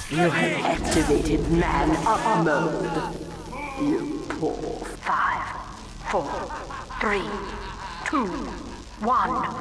You have activated man-up mode. You poor. 5, 4, 3, 2, 1.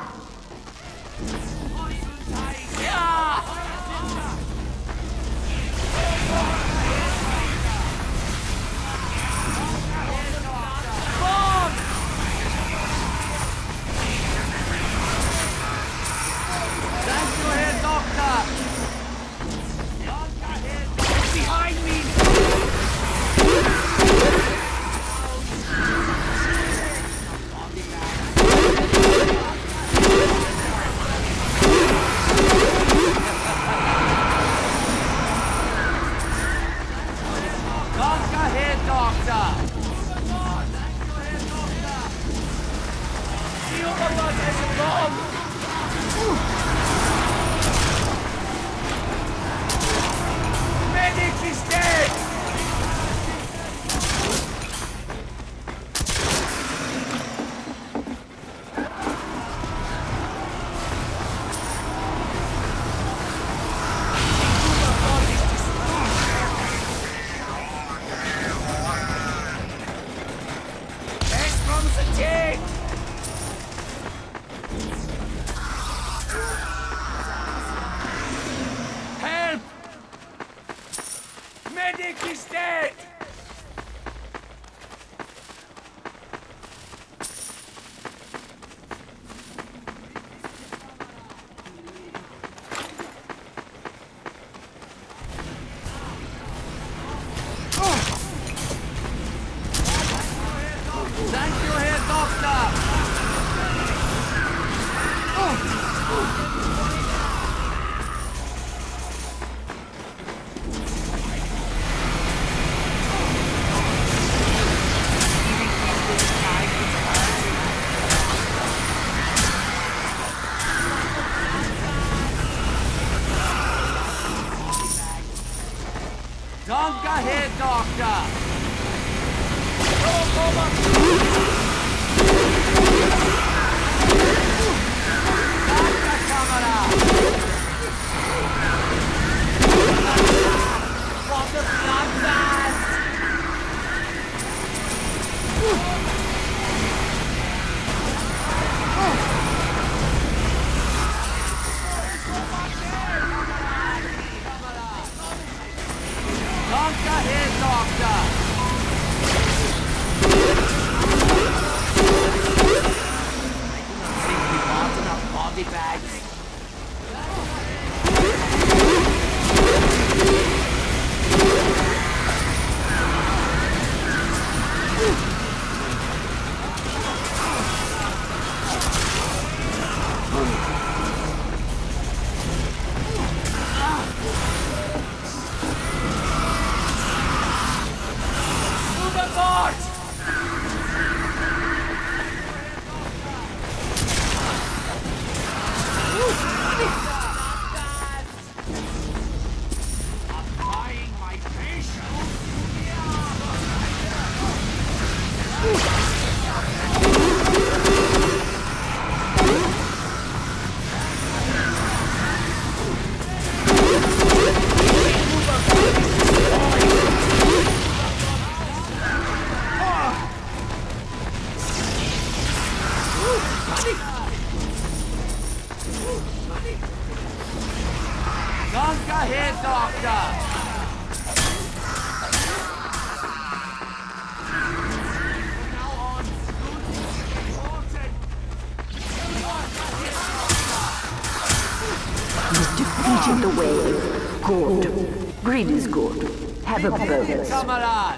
Defeated the wave. Good. Greed is good. Have a bonus. Kamerad!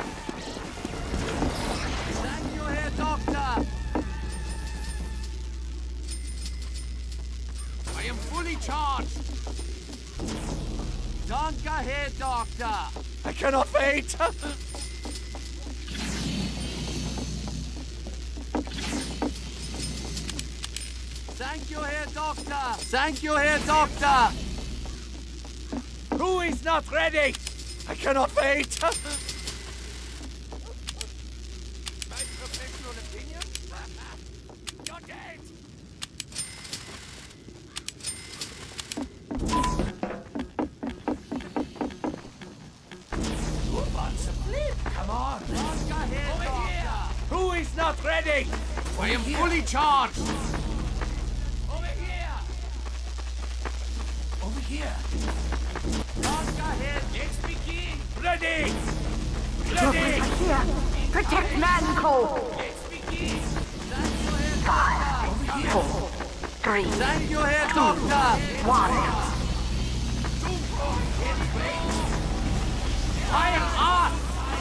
Thank you, Herr Doctor! I am fully charged! Danke, Herr Doctor! I cannot wait! Thank you, Herr Doctor! Thank you, Herr Doctor! Who is not ready? I cannot wait! My professional opinion? You're dead! Who is not ready? I am fully charged. Over here. Over here. Let's begin. Ready. Ready. Here. Protect Manco. Let's begin. 5, 4, 3, Stand your head, Doctor. 1. I am off.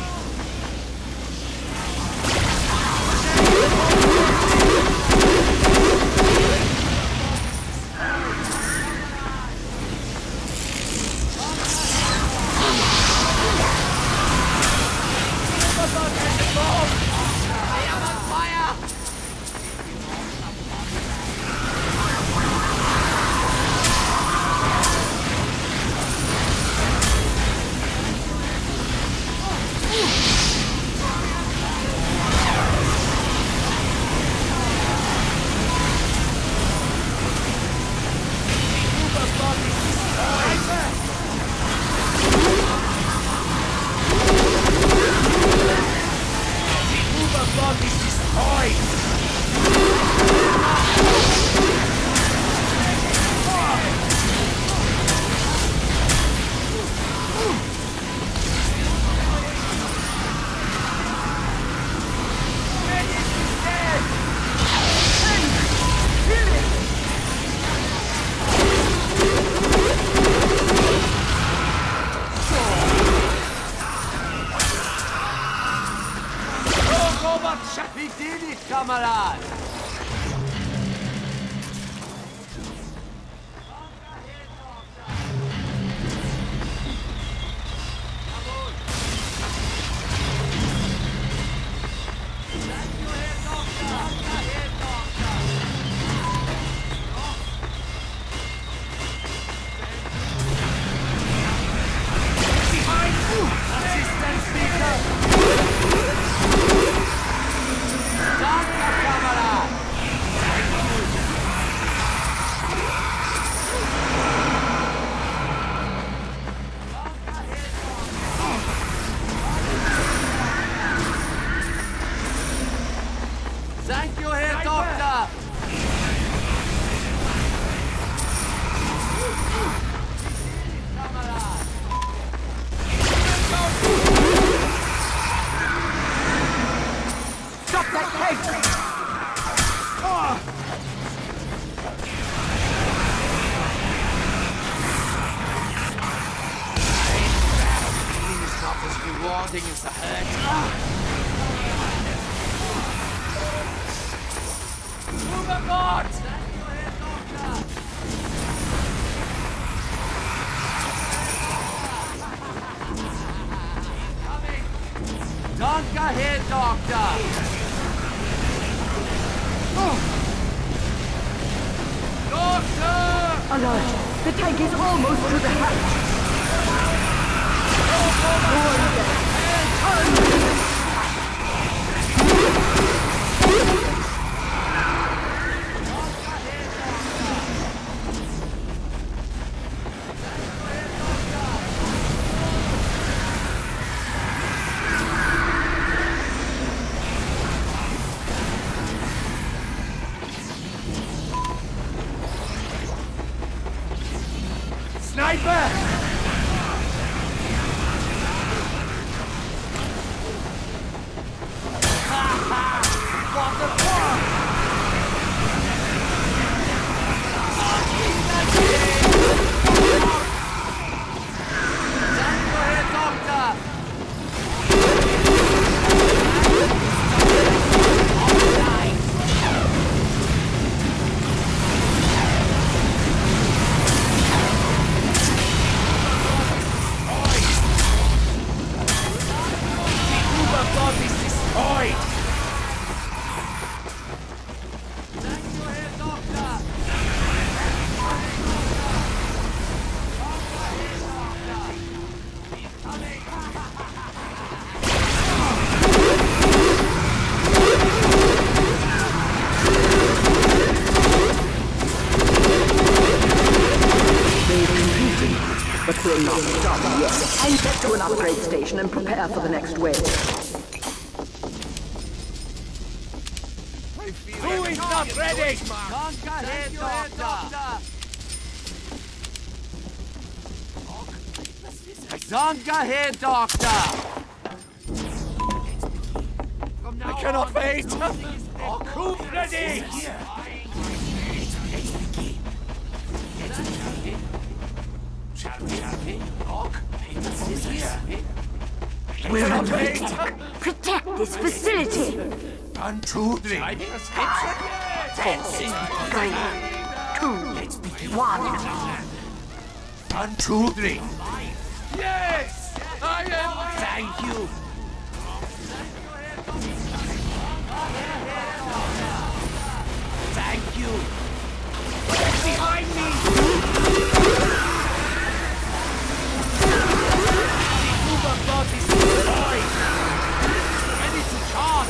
We did it, Kamerad! Thank you, Herr Doctor! Stop that cage! Healing is not as rewarding as the hurt. Move aboard! Thank you, Herr Doctor! Danke, Herr Doctor! Doctor! Alert! The tank is almost to the hatch! Sniper! What the fuck? Stand your head, Doctor! But we'll not stop yet. I'll get to an upgrade station and prepare for the next wave. not ready! Danke, Herr Doktor! Danke, Herr Doktor! I cannot wait! Oh, coop ready! We're under attack. Protect this facility. 1, 2, 3. 4, 3, 2, 1. 1, 2, 3. Yes! I am... Thank you! Thank you! Behind me! The Uberbot is destroyed! Ready to charge!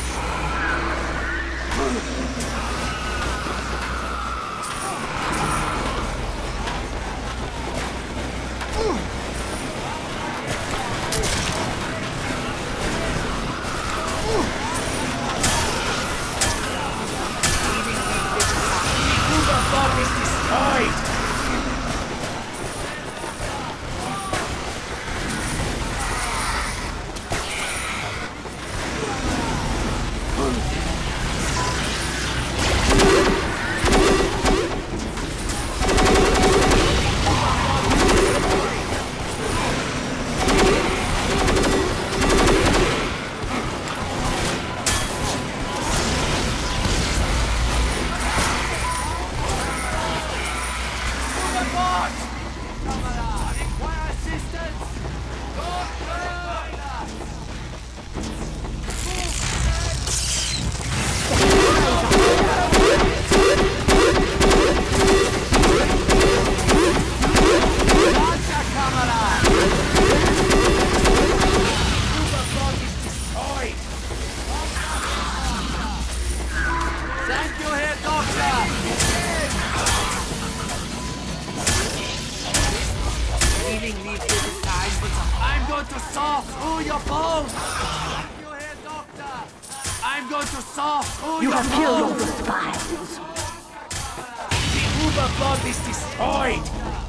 I'm going to saw through your bones! You hear, Doctor? I'm going to saw through You your have killed all bones! the spies. The Uberbot is destroyed!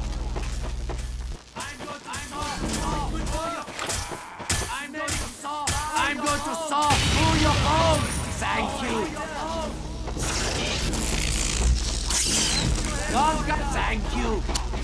I'm going to saw through your bones! Thank you! Thank you!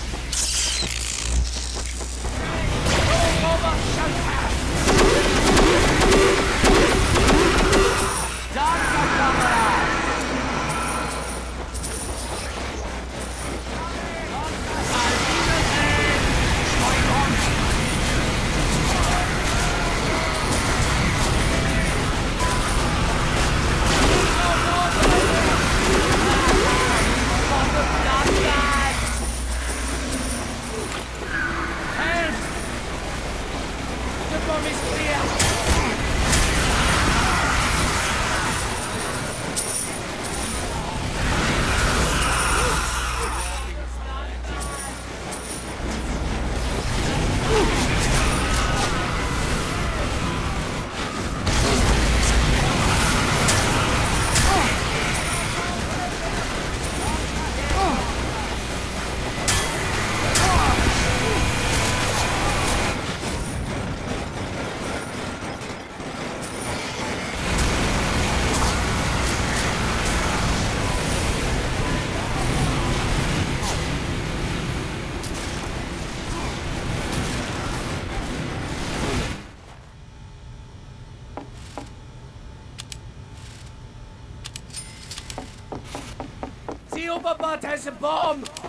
The Uberbot has a bomb! The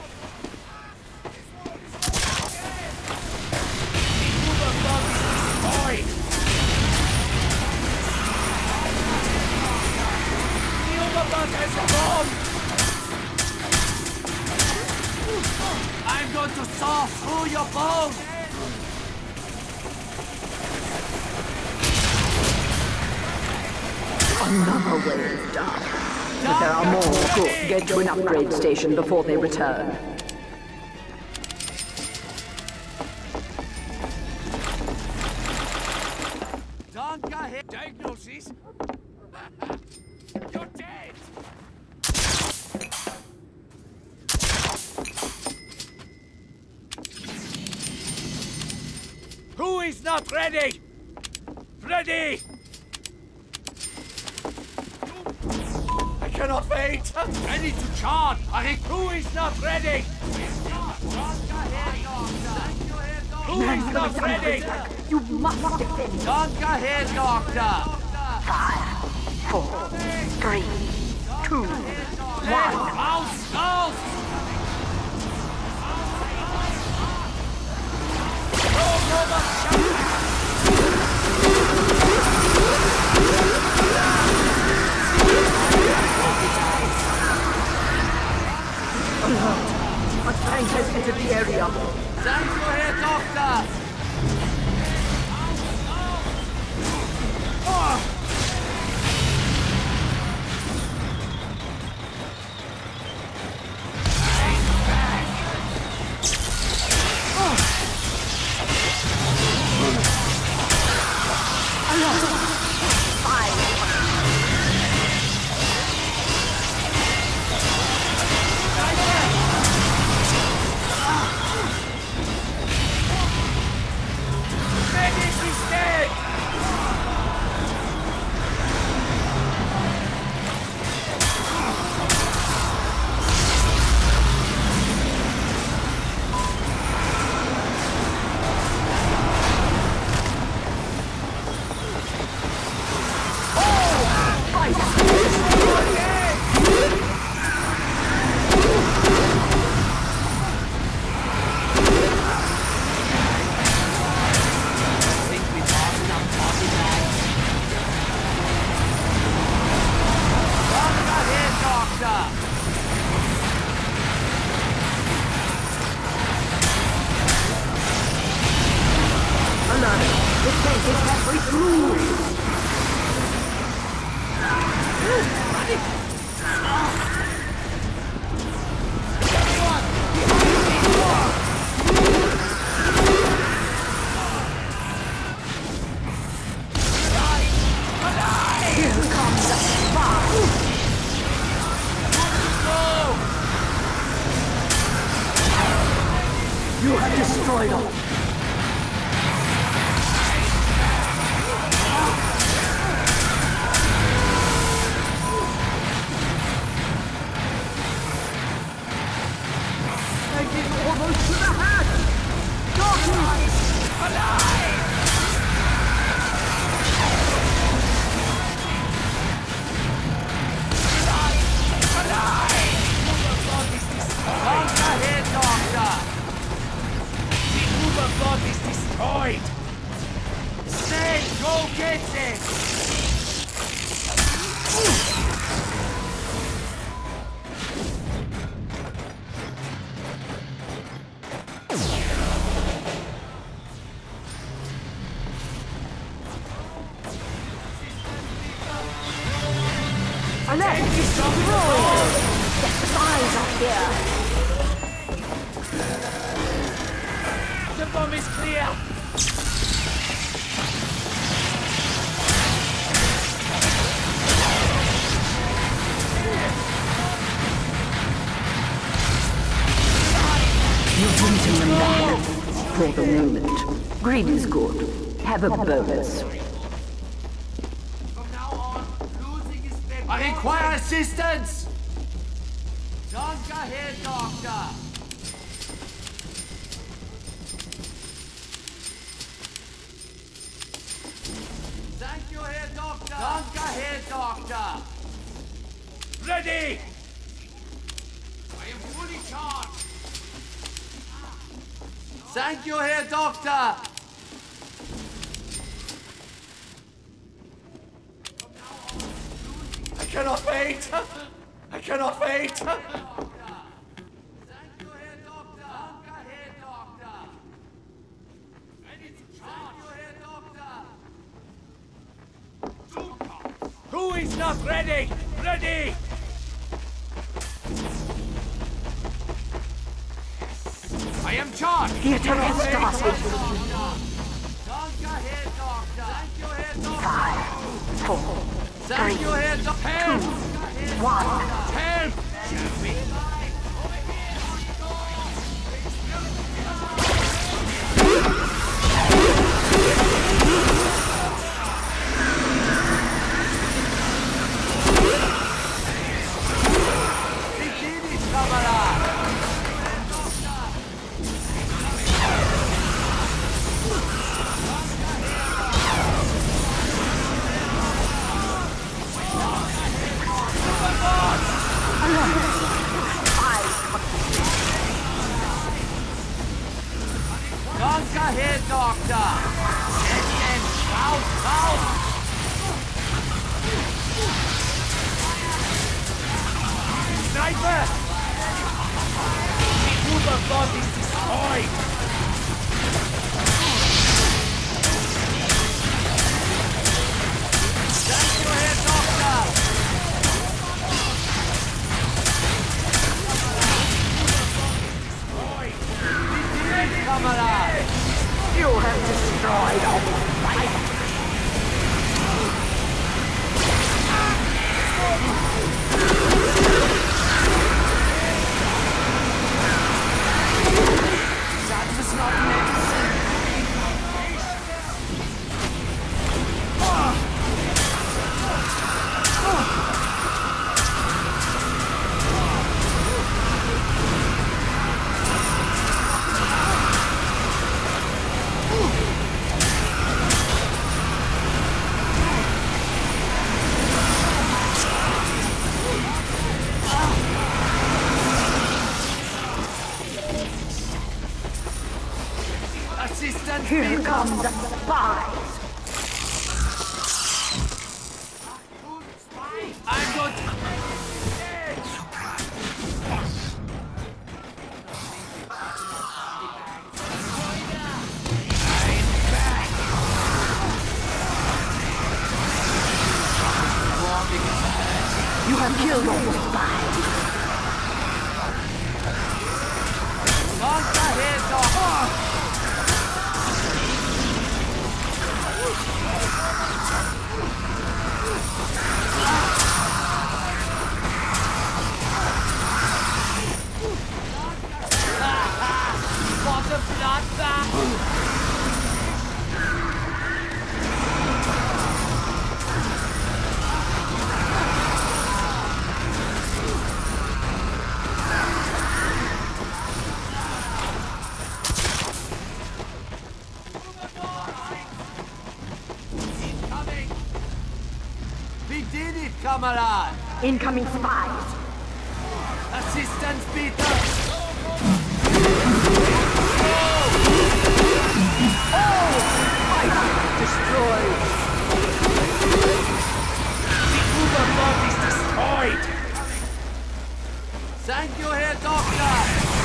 Uberbot is destroyed! The Uberbot has a bomb! I'm going to saw through your bones! Another wave down. But there are more. Good. Get to an upgrade station before they return. Diagnosis? You're dead! is not ready? Ready! I cannot wait! Ready to charge! Our crew is not ready! Who is not ready? You must defend. Don't go ahead, Doctor! 5, 4, 3, 2, 1. Mouse! Mouse! A tank has entered the area. Stand your head, Doctor! You have destroyed all. Taking almost to the hatch! Darkness! Alive! Overflood is destroyed! Stay! Go get it! Alert! Destroy! The spies are here! The bomb is clear! You're beating them back. For the moment. Greed is good. Have a bonus. From now on, losing is better. I require assistance! Don't go ahead, Doctor! Thank you, Herr Doctor! Danke, Herr Doctor! Ready! I am fully charged! Thank you, Herr Doctor! I cannot wait! I cannot wait! Thank you, Herr Doctor! Danke, Herr Doctor! Ready to charge! Thank you, Herr Doctor! Who is not ready? Ready! I am charged! The attack has started. 5, 4, 3, 2, 1. Help! Danke, Herr Doktor! Jetzt denn! Raus, raus! Sniper! The Uberboss is destroyed! Thank you, Herr Doktor! Kamerad! You have destroyed all life. That was not medicine! Assistance, Here bitte! come the spies. I'm good! You have killed all the spies. Danke, Herr Doktor! What a bloodbath! Incoming! We did it, Kamerad! Incoming spies. Assistance, bitte! Destroyed. The Uberboss is destroyed! Thank you, Herr Doktor!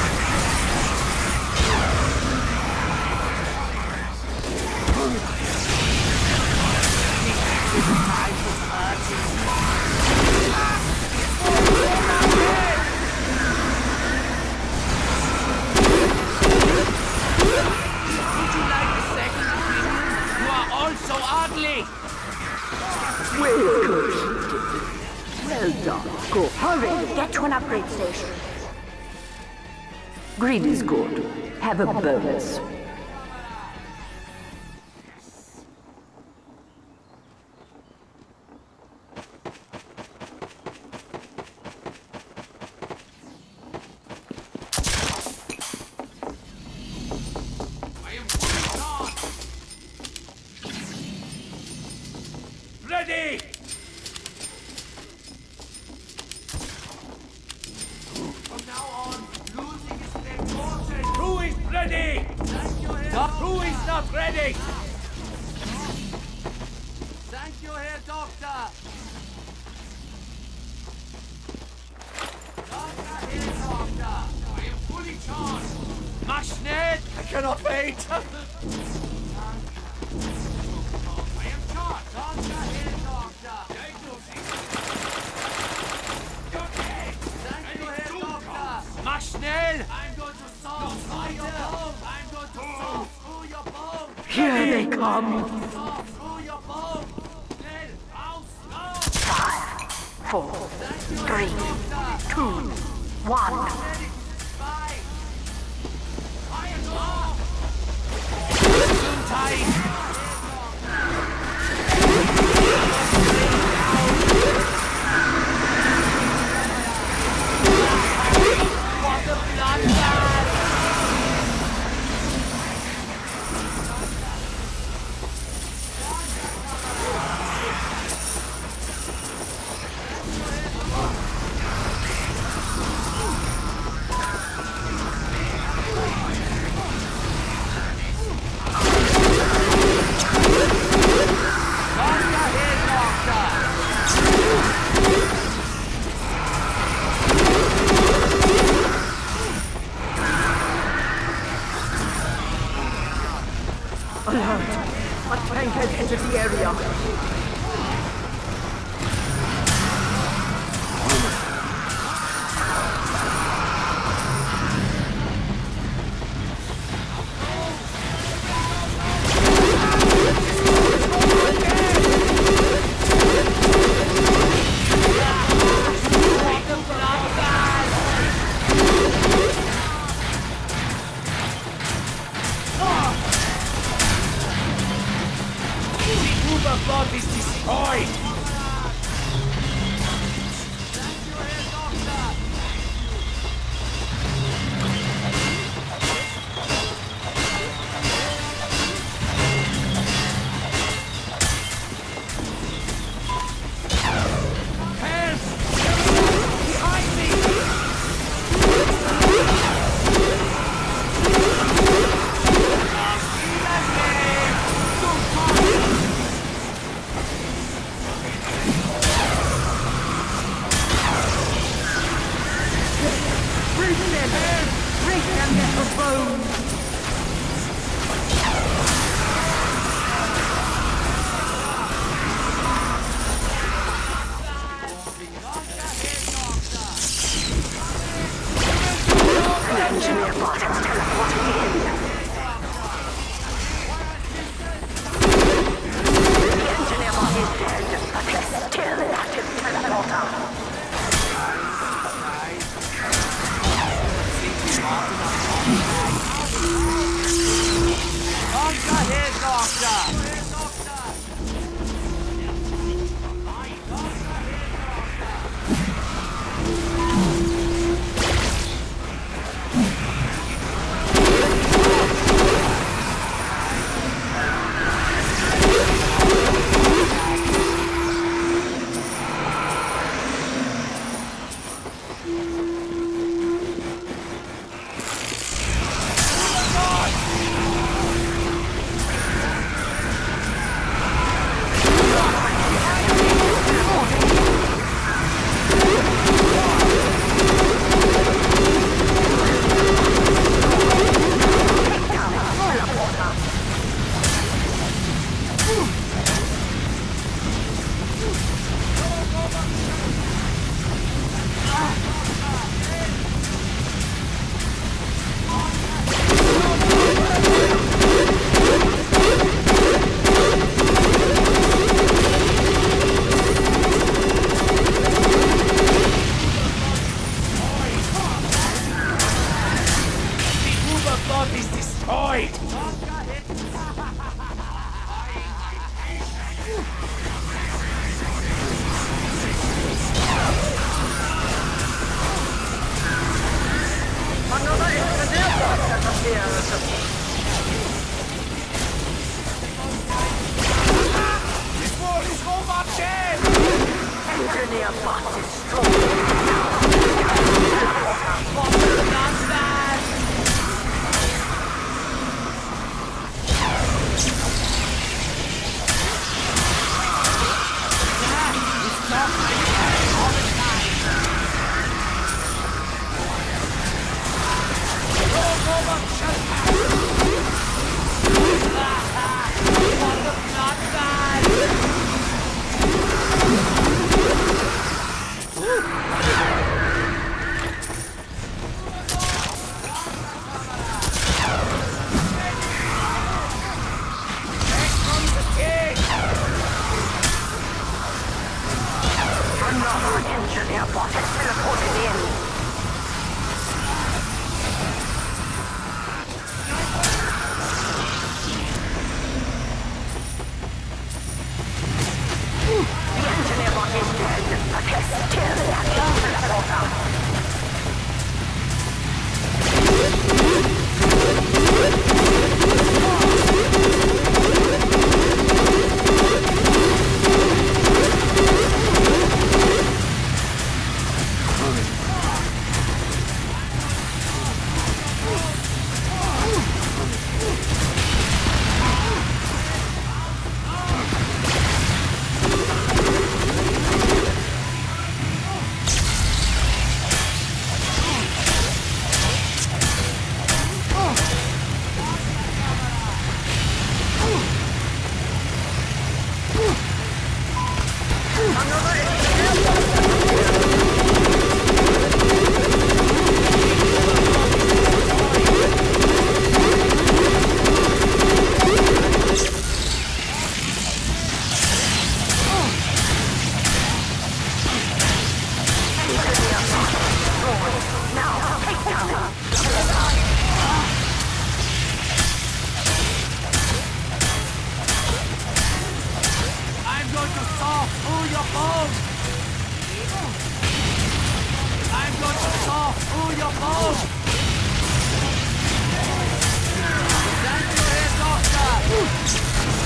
Would you like a second opinion? You are all so ugly! Well done. Go. Hurry. Get to an upgrade station. Greed is good. Have a bonus. I am fully charged! Ready! From now on, losing is important! Who is ready? Thank you, Herr Who is not ready? Thank you, Herr Doktor! Danke, Herr Doktor! I am fully charged! Mach schnell! I cannot wait! I am charged! Danke, Herr Doktor! Thank you, Herr Doktor! Mach schnell! I'm going to solve through your bone! I'm going to solve through your bone! Here they come. Solve through your bone! Schnell! Raus! Raus! 5, 4, 3, 2, 1. Gesundheit! What a bloodbath! Alert! A tank has entered the area. Bot is destroyed! your bow! Stand your head, Doctor!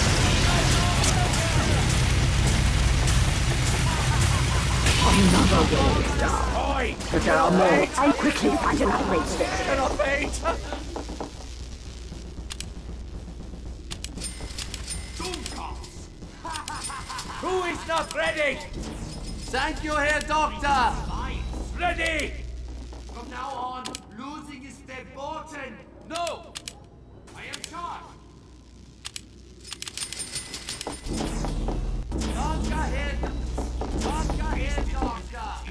Another wave down. But there are more. I'll quickly find an upgrade station. Cannot wait! Who is not ready? Thank you, Herr Doctor! Ready! From now on, losing is verboten! No! I am charged! Doctor, Herr Doctor, Herr Doctor!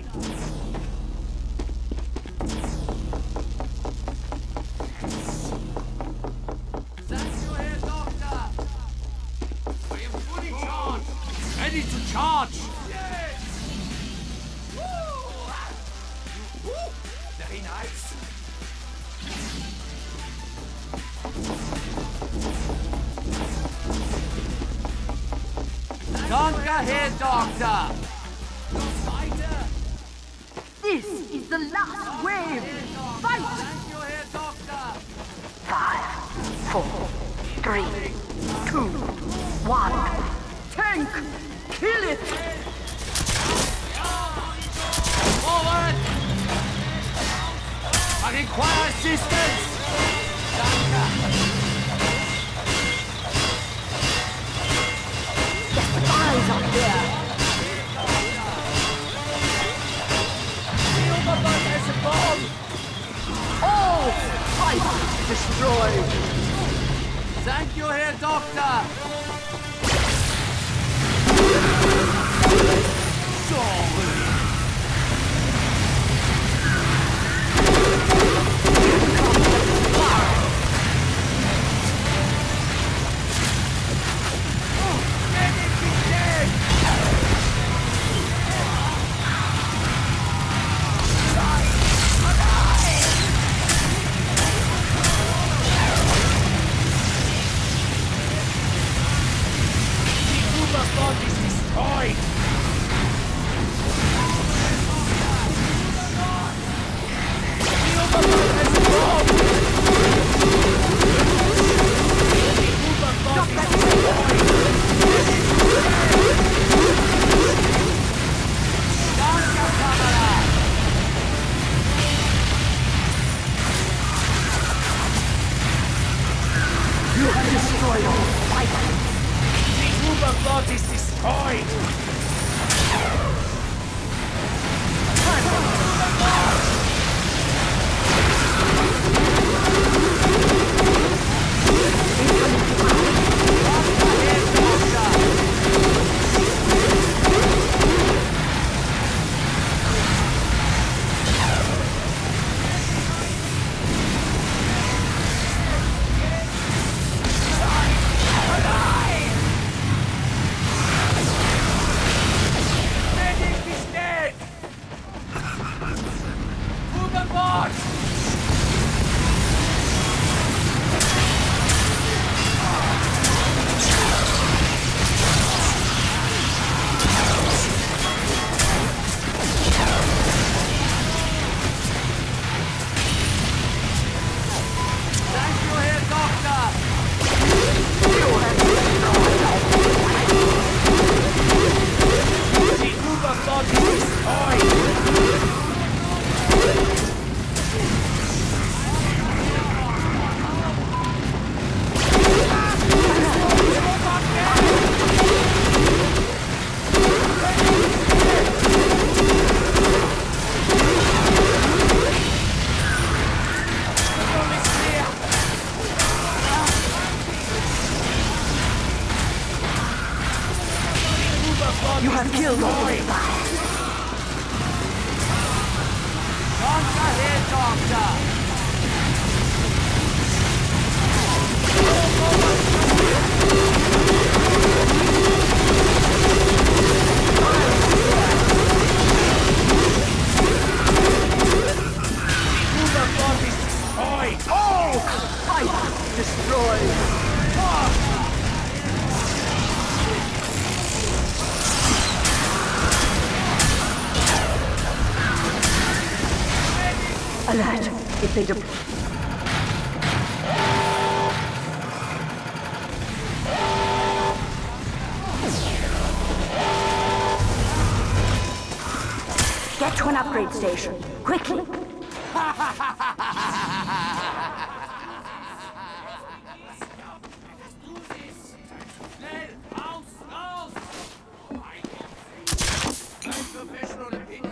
Thank you, Herr Doctor! I am fully charged! Ready to charge! Yes! Woo! Very nice. Danke, Herr Doctor! This is the last wave. Fight! Thank you, Herr Doctor! 5, 4, 3, 2, 1. Tank! Kill it! Forward! I require assistance! Danke! Eyes up there! The Obermann has a bomb! All fight destroyed! Thank you, Herr Doctor! Uberplot is destroyed! You have killed all the spies. Doctor, Herr Doctor! Uberplot is destroyed! All fight destroyed. Alert! They de- Get to an upgrade station, quickly! Professional opinion.